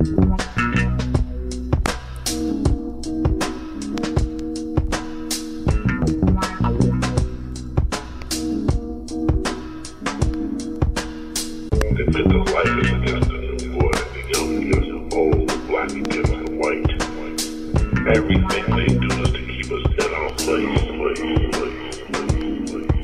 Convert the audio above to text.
Everything they do is to keep us in our place.